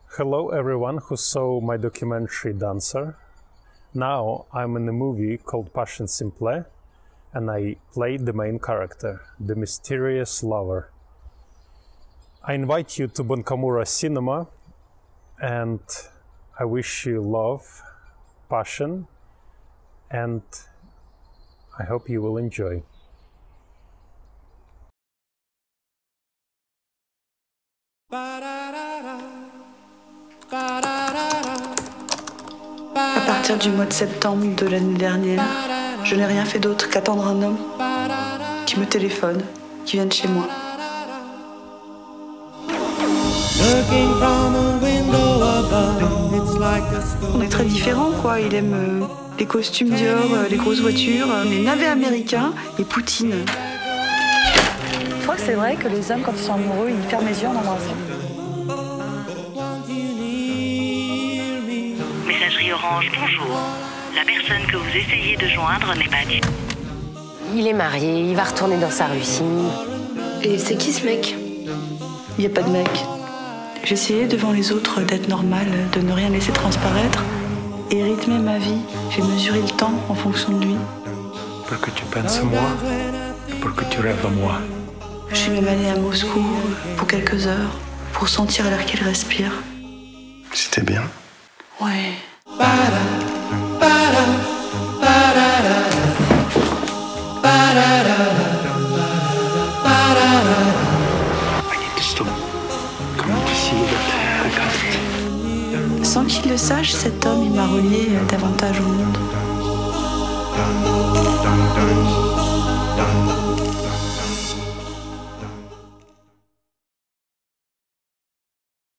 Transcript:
Hello everyone who saw my documentary Dancer. Now I'm in a movie called Passion Simple and I played the main character, the mysterious lover. I invite you to Bonkamura Cinema and I wish you love, passion, and I hope you will enjoy. À partir du mois de septembre de l'année dernière, je n'ai rien fait d'autre qu'attendre un homme qui me téléphone, qui vienne chez moi. On est très différents, quoi. Il aime les costumes Dior, les grosses voitures, les navets américains et Poutine. Je crois que c'est vrai que les hommes, quand ils sont amoureux, ils ferment les yeux en embrassant. Messagerie Orange, bonjour. La personne que vous essayez de joindre n'est pas disponible. Il est marié, il va retourner dans sa Russie. Et c'est qui ce mec? Il n'y a pas de mec. J'essayais devant les autres d'être normale, de ne rien laisser transparaître et rythmer ma vie. J'ai mesuré le temps en fonction de lui. Pour que tu penses à moi, pour que tu rêves à moi. Je suis même allée à Moscou pour quelques heures, pour sentir l'air qu'il respire. C'était bien. Ouais. Sans qu'il le sache, cet homme, il m'a relié davantage au monde.